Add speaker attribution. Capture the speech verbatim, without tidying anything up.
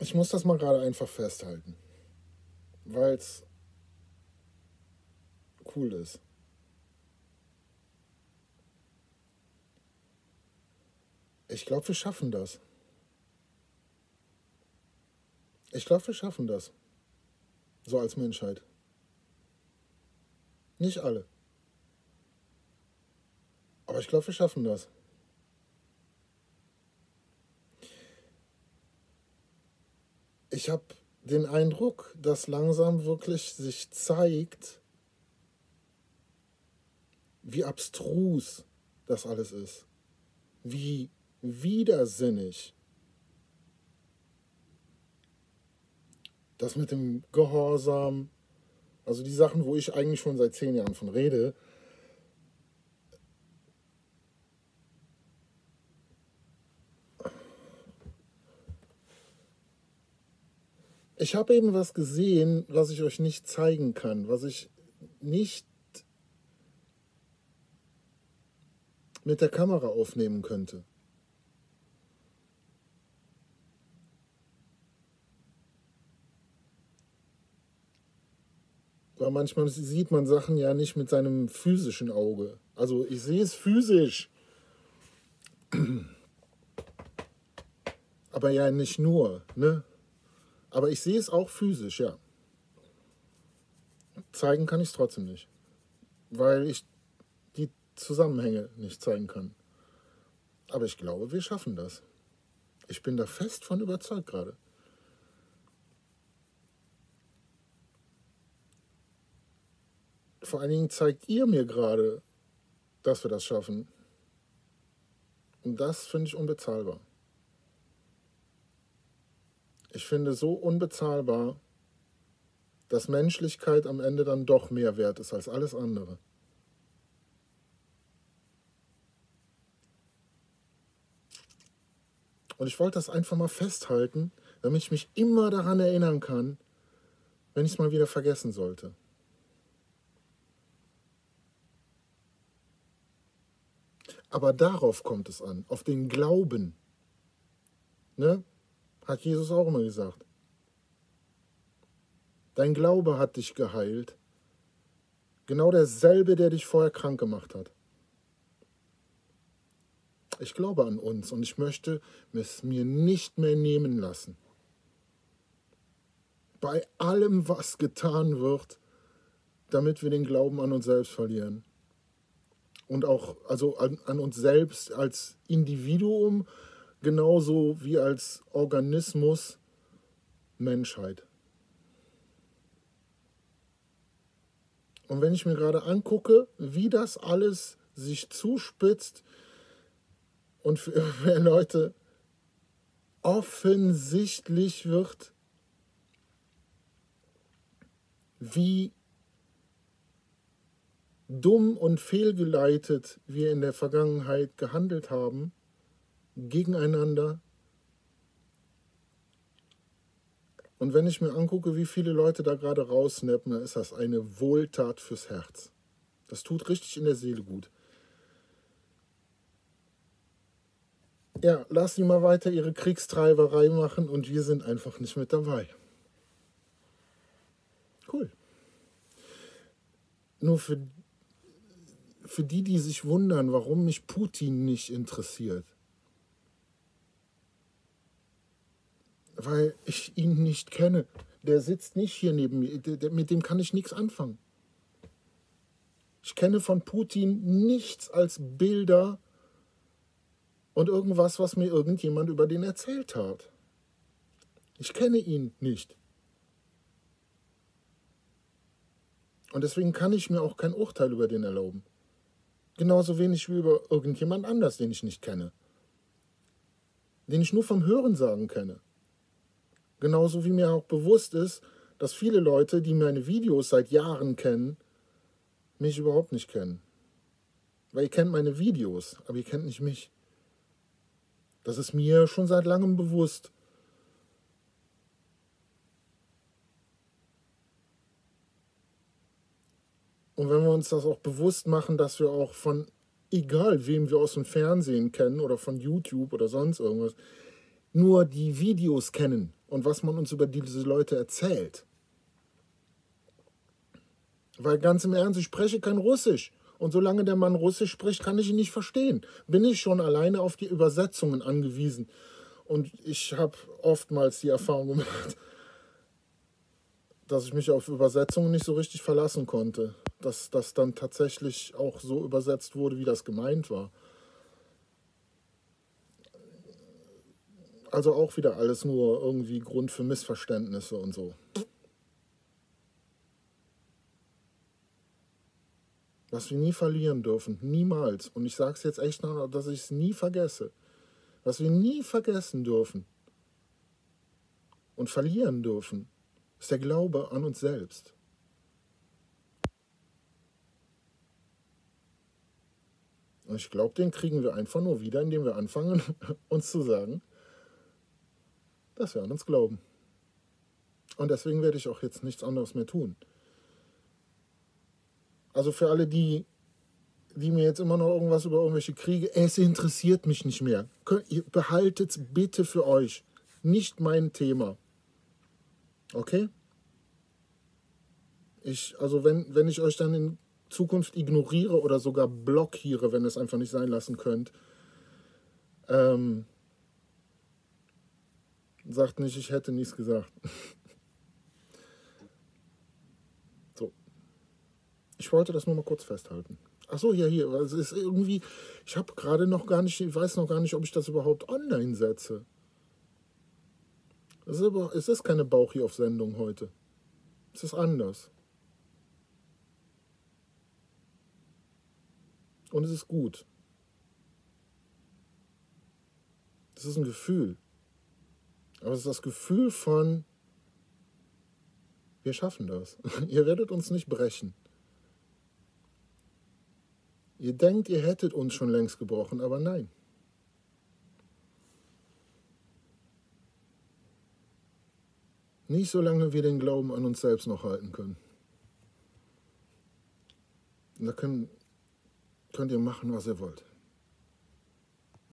Speaker 1: Ich muss das mal gerade einfach festhalten, weil es cool ist. Ich glaube, wir schaffen das. Ich glaube, wir schaffen das. So als Menschheit. Nicht alle. Aber ich glaube, wir schaffen das. Ich habe den Eindruck, dass langsam wirklich sich zeigt, wie abstrus das alles ist. Wie widersinnig. Das mit dem Gehorsam, also die Sachen, wo ich eigentlich schon seit zehn Jahren von rede, ich habe eben was gesehen, was ich euch nicht zeigen kann, was ich nicht mit der Kamera aufnehmen könnte. Weil manchmal sieht man Sachen ja nicht mit seinem physischen Auge. Also ich sehe es physisch. Aber ja nicht nur, ne? Aber ich sehe es auch physisch, ja. Zeigen kann ich es trotzdem nicht. Weil ich die Zusammenhänge nicht zeigen kann. Aber ich glaube, wir schaffen das. Ich bin da fest von überzeugt gerade. Vor allen Dingen zeigt ihr mir gerade, dass wir das schaffen. Und das finde ich unbezahlbar. Ich finde so unbezahlbar, dass Menschlichkeit am Ende dann doch mehr wert ist als alles andere. Und ich wollte das einfach mal festhalten, damit ich mich immer daran erinnern kann, wenn ich es mal wieder vergessen sollte. Aber darauf kommt es an, auf den Glauben. Ne? Hat Jesus auch immer gesagt. Dein Glaube hat dich geheilt. Genau derselbe, der dich vorher krank gemacht hat. Ich glaube an uns und ich möchte es mir nicht mehr nehmen lassen. Bei allem, was getan wird, damit wir den Glauben an uns selbst verlieren. Und auch also an, an uns selbst als Individuum, genauso wie als Organismus Menschheit. Und wenn ich mir gerade angucke, wie das alles sich zuspitzt und für mehr Leute offensichtlich wird, wie dumm und fehlgeleitet wir in der Vergangenheit gehandelt haben, gegeneinander. Und wenn ich mir angucke, wie viele Leute da gerade raussnappen, dann ist das eine Wohltat fürs Herz. Das tut richtig in der Seele gut. Ja, lass sie mal weiter ihre Kriegstreiberei machen und wir sind einfach nicht mit dabei. Cool. Nur für, für die, die sich wundern, warum mich Putin nicht interessiert. Weil ich ihn nicht kenne. Der sitzt nicht hier neben mir. Der, der, mit dem kann ich nichts anfangen. Ich kenne von Putin nichts als Bilder und irgendwas, was mir irgendjemand über den erzählt hat. Ich kenne ihn nicht. Und deswegen kann ich mir auch kein Urteil über den erlauben. Genauso wenig wie über irgendjemand anders, den ich nicht kenne. Den ich nur vom Hörensagen kenne. Genauso wie mir auch bewusst ist, dass viele Leute, die meine Videos seit Jahren kennen, mich überhaupt nicht kennen. Weil ihr kennt meine Videos, aber ihr kennt nicht mich. Das ist mir schon seit langem bewusst. Und wenn wir uns das auch bewusst machen, dass wir auch von, egal wem wir aus dem Fernsehen kennen oder von YouTube oder sonst irgendwas, nur die Videos kennen und was man uns über diese Leute erzählt. Weil ganz im Ernst, ich spreche kein Russisch. Und solange der Mann Russisch spricht, kann ich ihn nicht verstehen. Bin ich schon alleine auf die Übersetzungen angewiesen. Und ich habe oftmals die Erfahrung gemacht, dass ich mich auf Übersetzungen nicht so richtig verlassen konnte. Dass das dann tatsächlich auch so übersetzt wurde, wie das gemeint war. Also auch wieder alles nur irgendwie Grund für Missverständnisse und so. Was wir nie verlieren dürfen, niemals. Und ich sage es jetzt echt noch, dass ich es nie vergesse. Was wir nie vergessen dürfen und verlieren dürfen, ist der Glaube an uns selbst. Und ich glaube, den kriegen wir einfach nur wieder, indem wir anfangen, uns zu sagen, dass wir an uns glauben. Und deswegen werde ich auch jetzt nichts anderes mehr tun. Also für alle, die, die mir jetzt immer noch irgendwas über irgendwelche Kriege, es interessiert mich nicht mehr. Behaltet es bitte für euch. Nicht mein Thema. Okay? Ich, also wenn, wenn ich euch dann in Zukunft ignoriere oder sogar blockiere, wenn ihr es einfach nicht sein lassen könnt, ähm, sagt nicht, ich hätte nichts gesagt. So. Ich wollte das nur mal kurz festhalten. Ach so, ja, hier. Also es ist irgendwie, ich habe gerade noch gar nicht, ich weiß noch gar nicht, ob ich das überhaupt online setze. Es ist, aber, es ist keine Bauchi auf Sendung heute. Es ist anders. Und es ist gut. Es ist ein Gefühl. Aber es ist das Gefühl von, wir schaffen das. Ihr werdet uns nicht brechen. Ihr denkt, ihr hättet uns schon längst gebrochen, aber nein. Nicht solange wir den Glauben an uns selbst noch halten können. Und da können, könnt ihr machen, was ihr wollt.